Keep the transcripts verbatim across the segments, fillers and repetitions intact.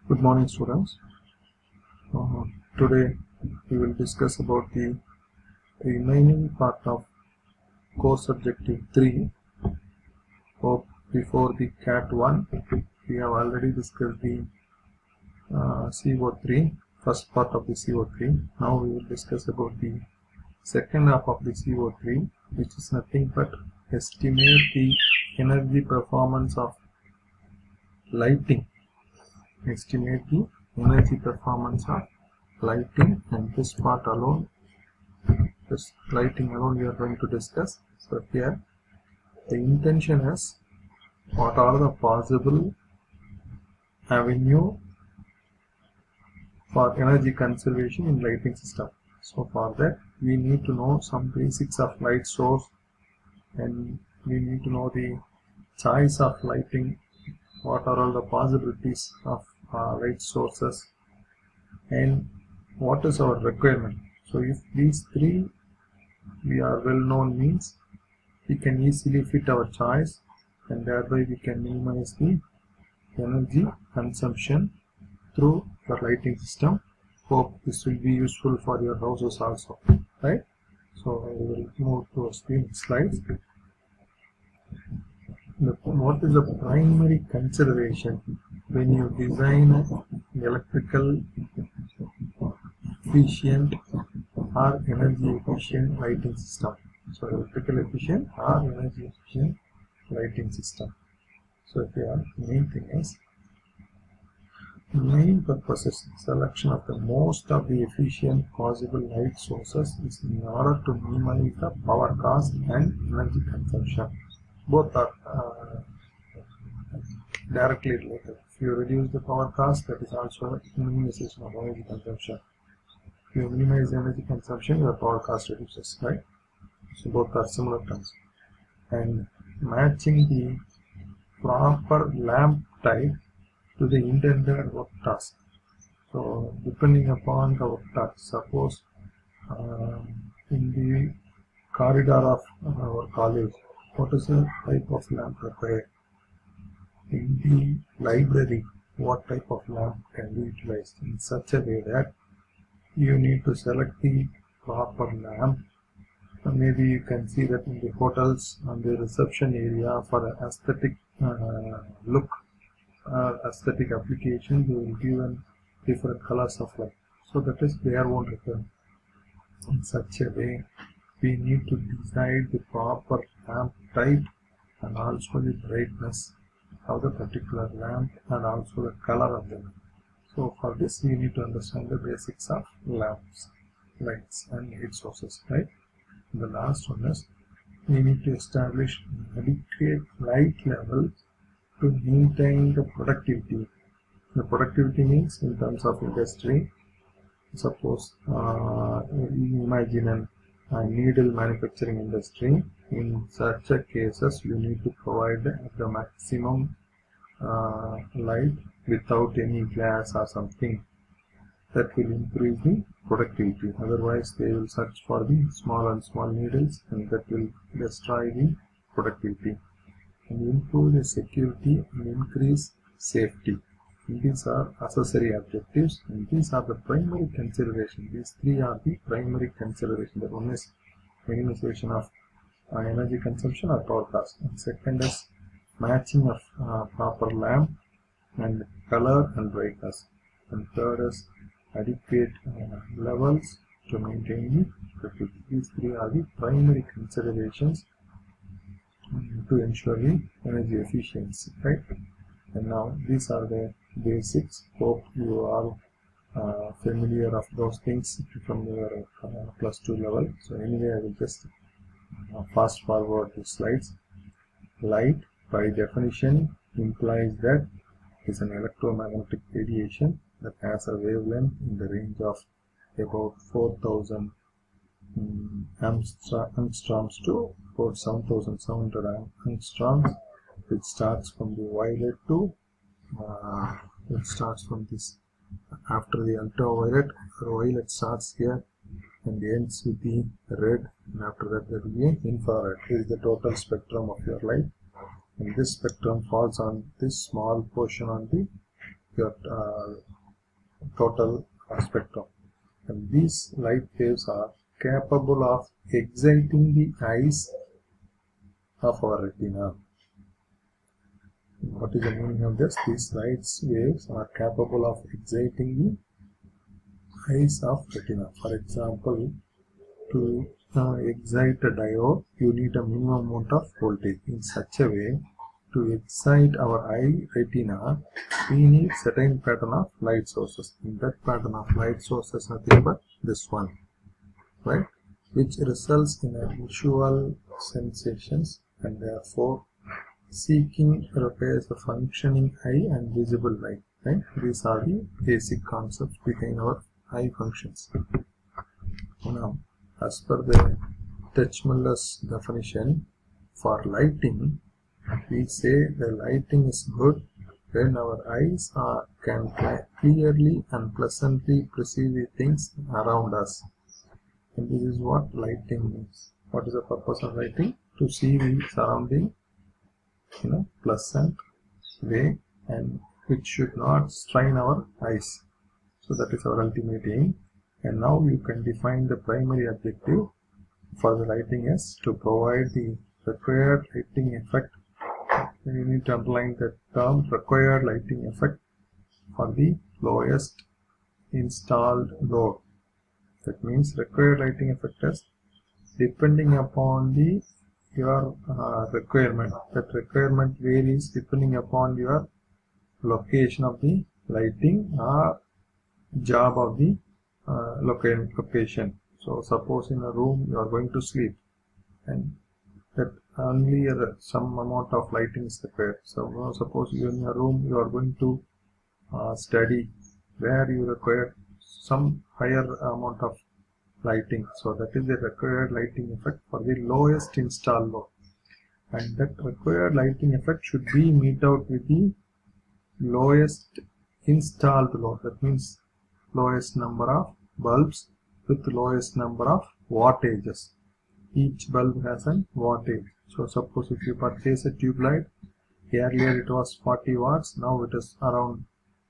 Good morning, students. Uh, today we will discuss about the remaining part of course objective three. Hope before the cat one we have already discussed the uh, C O three, first part of the C O three. Now we will discuss about the second half of the C O three, which is nothing but estimate the energy performance of lighting. Estimate the energy performance of lighting, and this part alone, this lighting alone we are going to discuss. So here the intention is what are the possible avenue for energy conservation in lighting system. So for that we need to know some basics of light source, and we need to know the choice of lighting, what are all the possibilities of uh, light sources, and what is our requirement. So if these three we are well known means we can easily fit our choice, and thereby we can minimize the energy consumption through the lighting system. Hope this will be useful for your houses also, right? So I will move towards the next slides. The, what is the primary consideration when you design an electrical efficient or energy efficient lighting system? So electrical efficient or energy efficient lighting system. So here main thing is main purpose is selection of the most of the efficient possible light sources is in order to minimize the power cost and energy consumption. Both are uh, directly related. If you reduce the power cost, that is also minimization of energy consumption. If you minimize energy consumption, your power cost reduces, right? So both are similar terms. And matching the proper lamp type to the intended work task. So depending upon the work task, suppose uh, in the corridor of our college, what is the type of lamp required? In the library, what type of lamp can be utilized in such a way that you need to select the proper lamp. And maybe you can see that in the hotels and the reception area for an aesthetic uh, look, uh, aesthetic application, they will give an different colors of light. So that is their own requirement. In such a way, we need to decide the proper lamp type and also the brightness of the particular lamp and also the color of the lamp. So for this we need to understand the basics of lamps, lights and light sources, right? And the last one is we need to establish adequate light level to maintain the productivity. The productivity means in terms of industry. Suppose uh, you imagine an a needle manufacturing industry. In such a cases you need to provide the maximum uh, light without any glass or something that will increase the productivity. Otherwise they will search for the small and small needles, and that will destroy the productivity. And improve the security and increase safety. These are accessory objectives, and these are the primary consideration. These three are the primary consideration. The one is minimization of uh, energy consumption or power cost, and second is matching of uh, proper lamp and color and brightness, and third is adequate uh, levels to maintain the productivity. These three are the primary considerations um, to ensure the energy efficiency, right? And now these are the basics. Hope you are uh, familiar of those things from your uh, plus two level. So anyway, I will just uh, fast forward the slides. Light by definition implies that is an electromagnetic radiation that has a wavelength in the range of about four thousand um, angstroms to about seven thousand seven hundred angstroms, which starts from the violet to uh, it starts from this after the ultraviolet. Violet starts here and ends with the red, and after that there will be infrared. This is the total spectrum of your light, and this spectrum falls on this small portion on the your uh, total spectrum. And these light waves are capable of exciting the eyes of our retina. What is the meaning of this? These light waves are capable of exciting the eyes of retina. For example, to uh, excite a diode, you need a minimum amount of voltage. In such a way, to excite our eye retina, we need certain pattern of light sources. In that pattern of light sources, nothing but this one, right? Which results in a visual sensations, and therefore seeking repairs the functioning eye and visible light. Right? These are the basic concepts behind our eye functions. Now, as per the Teichmüller's definition for lighting, we say the lighting is good when our eyes are, can clearly and pleasantly perceive the things around us. And this is what lighting means. What is the purpose of lighting? To see the surrounding in a pleasant way, and which should not strain our eyes. So that is our ultimate aim. And now you can define the primary objective for the lighting is to provide the required lighting effect. You need to underline the term required lighting effect for the lowest installed load. That means required lighting effect is depending upon the your uh, requirement. That requirement varies depending upon your location of the lighting or job of the uh, location. So suppose in a room you are going to sleep, and that only a, some amount of lighting is required. So uh, suppose you in a room you are going to uh, study, where you require some higher amount of lighting. So that is the required lighting effect for the lowest installed load. And that required lighting effect should be meet out with the lowest installed load. That means lowest number of bulbs with lowest number of wattages. Each bulb has an wattage. So suppose if you purchase a tube light, earlier it was forty watts, now it is around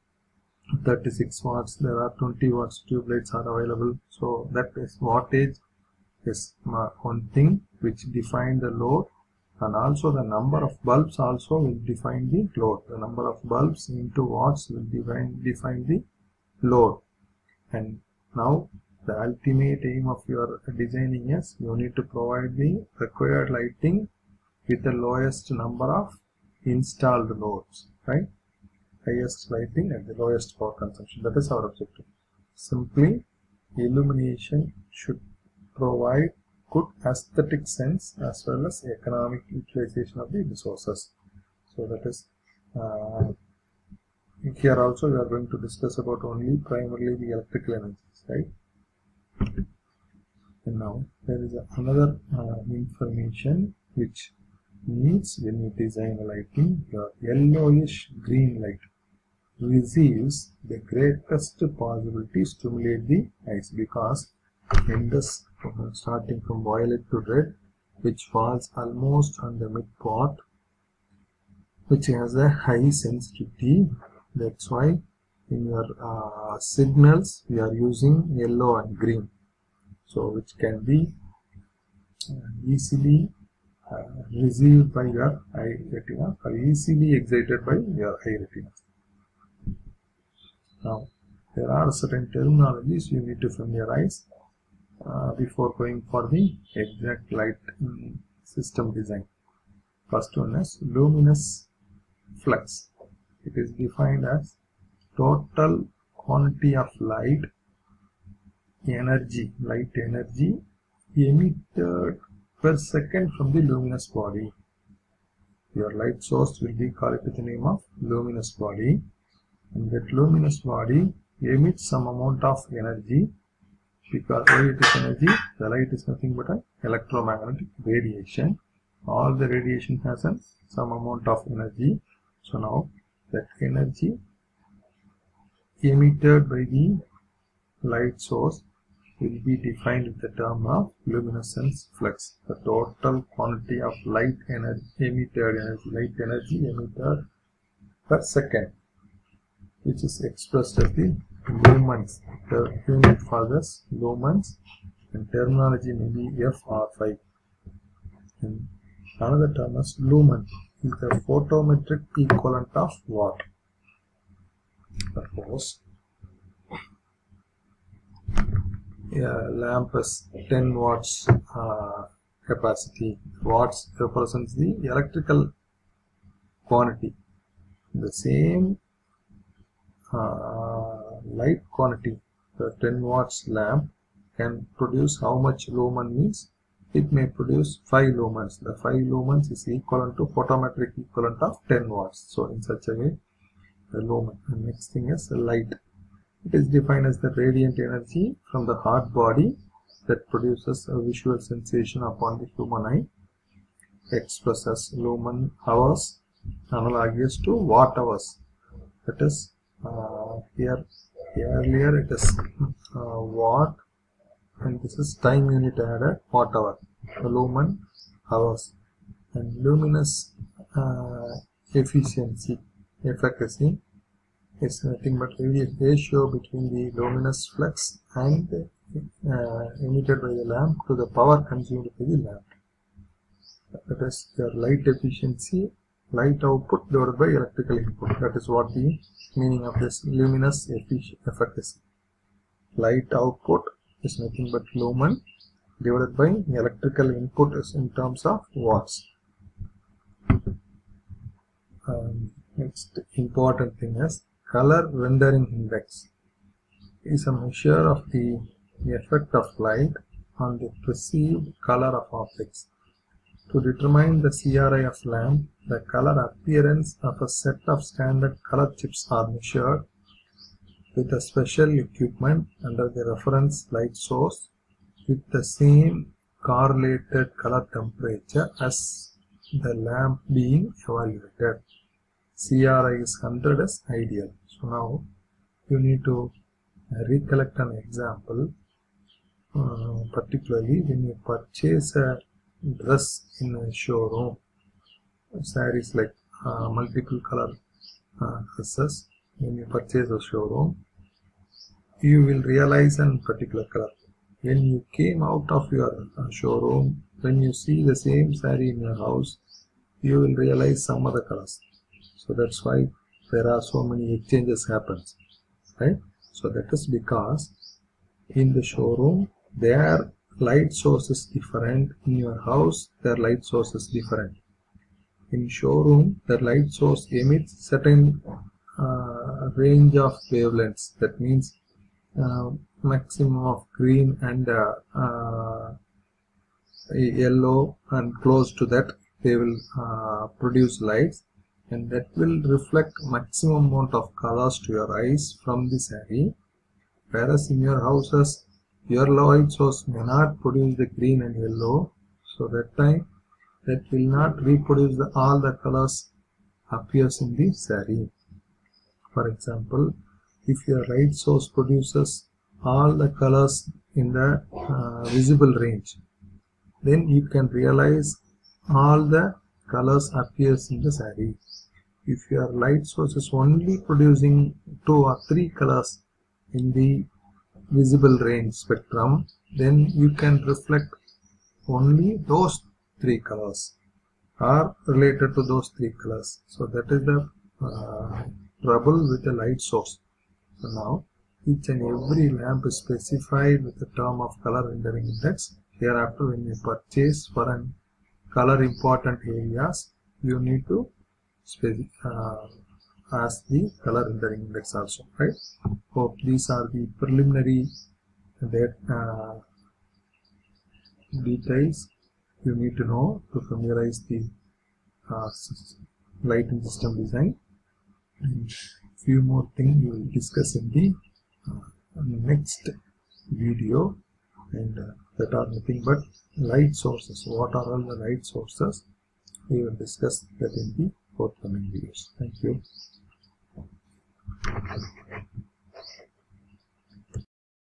thirty-six watts. There are twenty watts tube lights are available. So that is wattage is one thing which define the load, and also the number of bulbs also will define the load. The number of bulbs into watts will define define the load. And now the ultimate aim of your designing is you need to provide the required lighting with the lowest number of installed loads, right? Highest lighting at the lowest power consumption. That is our objective. Simply, illumination should provide good aesthetic sense as well as economic utilization of the resources. So that is uh, here also we are going to discuss about only primarily the electrical energies, right? And now there is another uh, information which needs when you design a lighting. Your yellowish green light receives the greatest possibility to stimulate the eyes, because in this uh, starting from violet to red, which falls almost on the mid part, which has a high sensitivity. That's why in your uh, signals we are using yellow and green, so which can be uh, easily uh, received by your eye retina or easily excited by your eye retina. Now there are certain terminologies you need to familiarize uh, before going for the exact light system design. First one is luminous flux. It is defined as total quantity of light energy, light energy emitted per second from the luminous body. Your light source will be called with the name of luminous body, and that luminous body emits some amount of energy. Because why it is energy? The light is nothing but an electromagnetic radiation. All the radiation has an, some amount of energy. So now that energy emitted by the light source will be defined with the term of luminescence flux. The total quantity of light energy emitted energy, light energy emitted per second. which is expressed as the lumens. The unit for this lumens, and terminology may be F R five. And another term is lumen is the photometric equivalent of watt. Suppose a lamp is ten watts uh, capacity. Watts represents the electrical quantity. The same uh, light quantity, the ten watts lamp can produce how much lumen means it may produce five lumens. The five lumens is equivalent to photometric equivalent of ten watts. So in such a way, the lumen. The next thing is light. It is defined as the radiant energy from the hot body that produces a visual sensation upon the human eye, expressed as lumen hours, analogous to watt hours. That is, uh, here earlier it is uh, watt, and this is time unit added, watt hour. The lumen hours. And luminous uh, efficiency, efficacy, is nothing but the ratio between the luminous flux and uh, emitted by the lamp to the power consumed by the lamp. That is your light efficiency, light output divided by electrical input. That is what the meaning of this luminous efficacy. Light output is nothing but lumen divided by electrical input is in terms of watts. Um, next important thing is color rendering index. It is a measure of the effect of light on the perceived color of objects. To determine the C R I of lamp, the color appearance of a set of standard color chips are measured with a special equipment under the reference light source with the same correlated color temperature as the lamp being evaluated. C R I is one hundred as ideal. So now you need to recollect an example, uh, particularly when you purchase a dress in a showroom, sarees like uh, multiple color uh, dresses. When you purchase a showroom, you will realize a particular color. When you came out of your uh, showroom, when you see the same saree in your house, you will realize some other colors. So that's why there are so many exchanges happens, right? So that is because in the showroom their light source is different. In your house their light source is different. In showroom their light source emits certain uh, range of wavelengths. That means uh, maximum of green and uh, uh, yellow, and close to that they will uh, produce lights, and that will reflect maximum amount of colors to your eyes from the saree. Whereas in your houses your light source may not produce the green and yellow, so that time that will not reproduce the, all the colors appears in the saree. For example, if your light source produces all the colors in the uh, visible range, then you can realize all the colors appears in the saree. If your light source is only producing two or three colors in the visible range spectrum, then you can reflect only those three colors are related to those three colors. So that is the uh, trouble with the light source. So now each and every lamp is specified with the term of color rendering index. Hereafter, when you purchase for an color important areas, you need to uh, ask the color rendering index also, right? Hope these are the preliminary that uh, details you need to know to familiarize the uh, lighting system design. And few more things we will discuss in the uh, next video, and uh, that are nothing but light sources. What are all the light sources? We will discuss that in the forthcoming videos. Thank you.